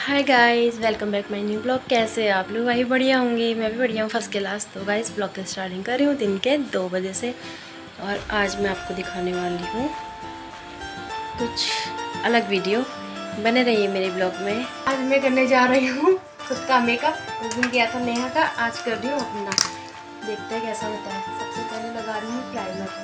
Hi guys, welcome back my new blog. कैसे हैं आप लोग? वही बढ़िया होंगे, मैं भी बढ़िया हूँ फर्स्ट क्लास। तो गाइस ब्लॉग की स्टार्टिंग कर रही हूँ दिन के 2 बजे से। और आज मैं आपको दिखाने वाली हूँ कुछ अलग वीडियो। बने रहिए मेरे ब्लॉग में। आज मैं करने जा रही हूँ खुद का मेकअप। उस दिन किया था नेहा का, आज कर रही हूँ अपना। देखते हैं कैसा होता है। सबसे पहले लगा रही हूँ प्राइमर।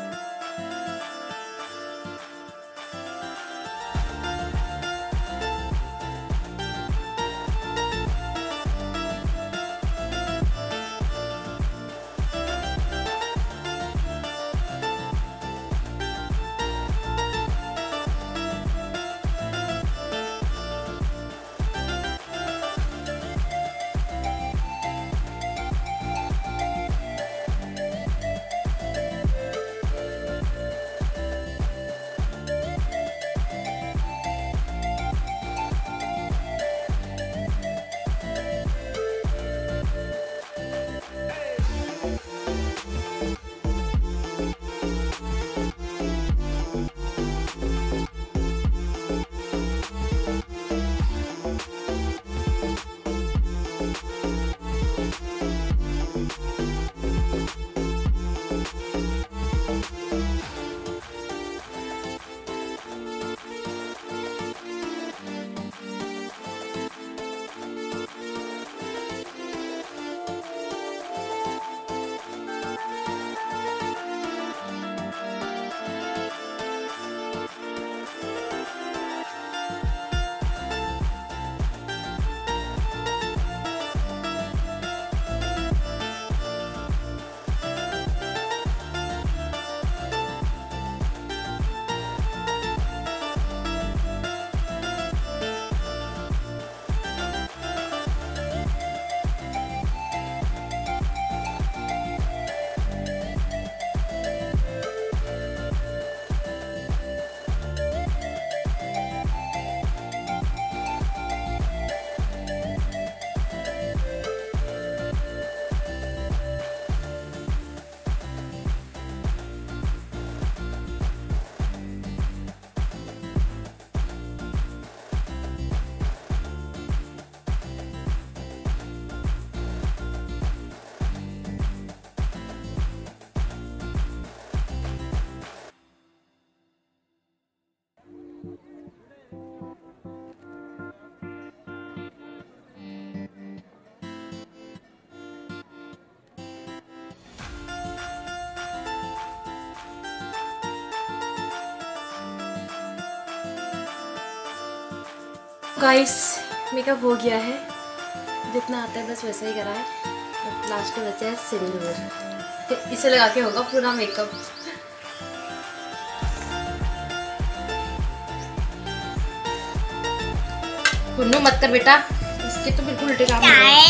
गाइस मेकअप हो गया है, जितना आता है बस वैसा ही करा है। और लास्ट में बचा है सिंदूर। इसे लगा के होगा पूरा मेकअप। कुन्नू मत कर बेटा, इसके तो बिल्कुल उल्टे काम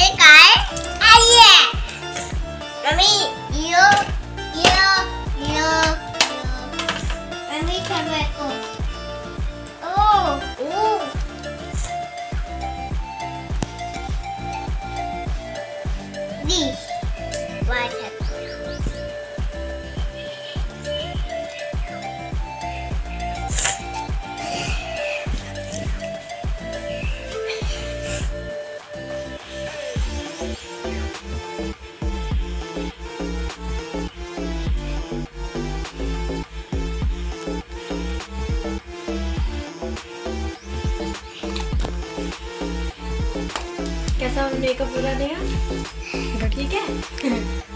कैसा मेकअप पूरा देगा? ठीक है।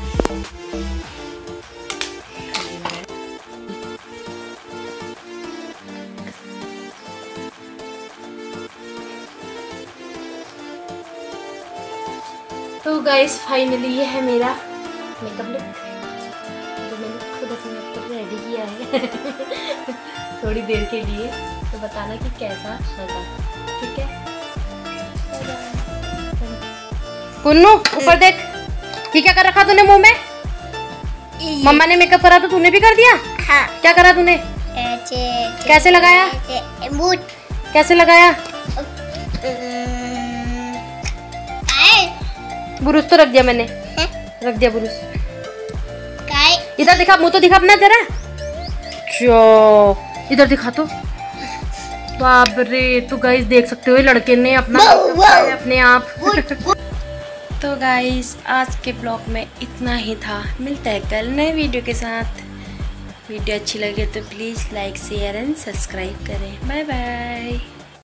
तो गाइस फाइनली ये है मेरा मेकअप लुक, जो मैंने खुद अपने ऊपर रेडी किया है थोड़ी देर के लिए। तो बताना कि कैसा लगा, ठीक है? कुन्नू ऊपर देख, ये क्या कर रखा तूने मुंह में? मम्मा ने मेकअप करा तो तूने भी कर दिया? हाँ। क्या करा तूने? कैसे लगाया? कैसे लगाया? बुरुश तो रख दिया मैंने। रख दिया बुरुश। इधर दिखा, मुंह तो दिखा अपना जरा। इधर दिखा तो। बाप रे, तो गाइस देख सकते हो लड़के ने अपना अपने आप। तो गाइस आज के ब्लॉग में इतना ही था। मिलता है कल नए वीडियो के साथ। वीडियो अच्छी लगे तो please like share and subscribe करें। Bye bye.